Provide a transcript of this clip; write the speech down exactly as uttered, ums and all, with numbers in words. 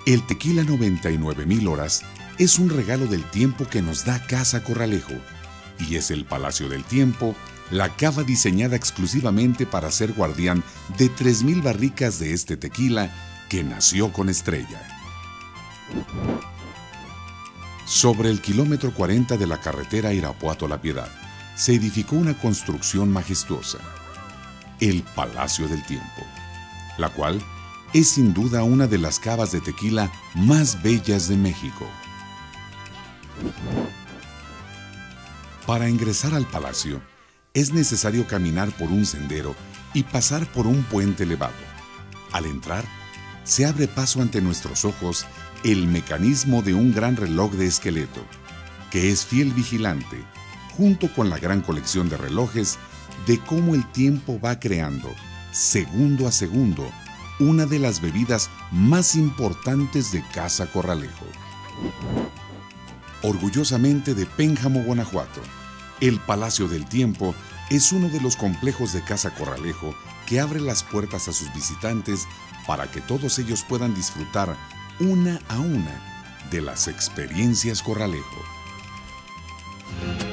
El tequila noventa y nueve mil horas es un regalo del tiempo que nos da Casa Corralejo y es el Palacio del Tiempo, la cava diseñada exclusivamente para ser guardián de tres mil barricas de este tequila que nació con estrella. Sobre el kilómetro cuarenta de la carretera Irapuato-La Piedad se edificó una construcción majestuosa, el Palacio del Tiempo, la cual es sin duda una de las cavas de tequila más bellas de México. Para ingresar al palacio, es necesario caminar por un sendero y pasar por un puente elevado. Al entrar, se abre paso ante nuestros ojos el mecanismo de un gran reloj de esqueleto, que es fiel vigilante, junto con la gran colección de relojes, de cómo el tiempo va creando, segundo a segundo, una de las bebidas más importantes de Casa Corralejo. Orgullosamente de Pénjamo, Guanajuato, el Palacio del Tiempo es uno de los complejos de Casa Corralejo que abre las puertas a sus visitantes para que todos ellos puedan disfrutar una a una de las experiencias Corralejo.